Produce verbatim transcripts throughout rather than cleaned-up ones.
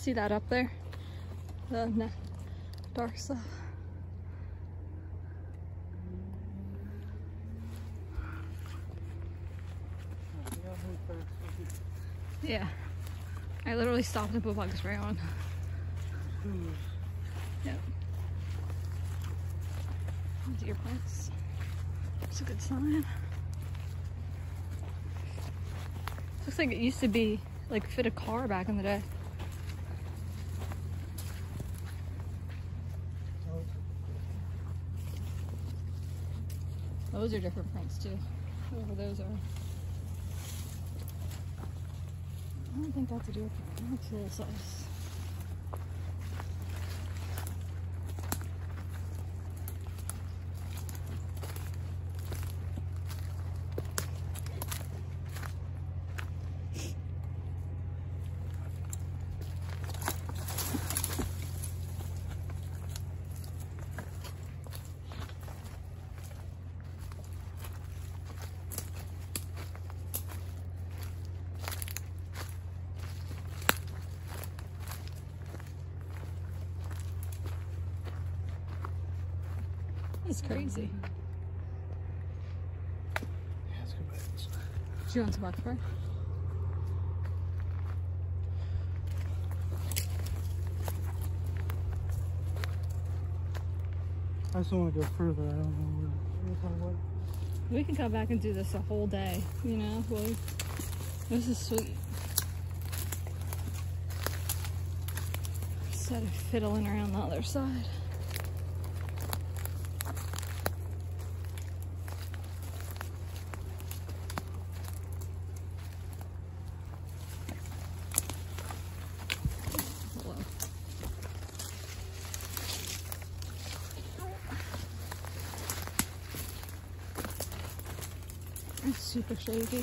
See that up there? The no, dark stuff. Yeah. I literally stopped and put bug spray on. Yep. These ear plants. It's a good sign. Looks like it used to be like fit a car back in the day. Those are different prints too. Whatever those are. I don't think that's a deer print. That's a little size. That's crazy. Yeah, let's go back this way. Do you want some bug spray? I just want to go further. I don't know where. What? We can come back and do this a whole day, you know? Well, this is sweet. Instead of fiddling around the other side. It's super shaky.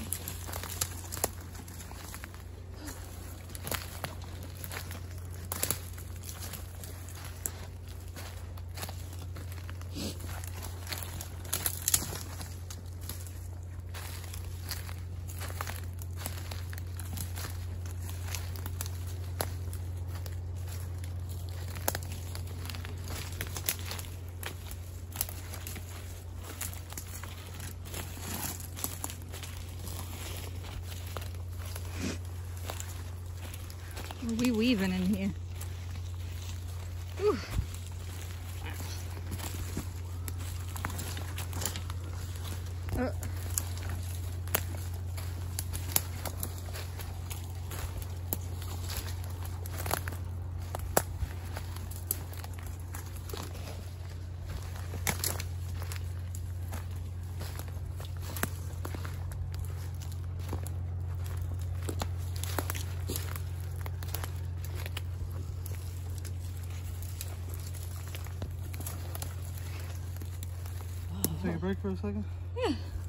Are we weaving in here? Ooh. Uh. Take a break for a second? Yeah.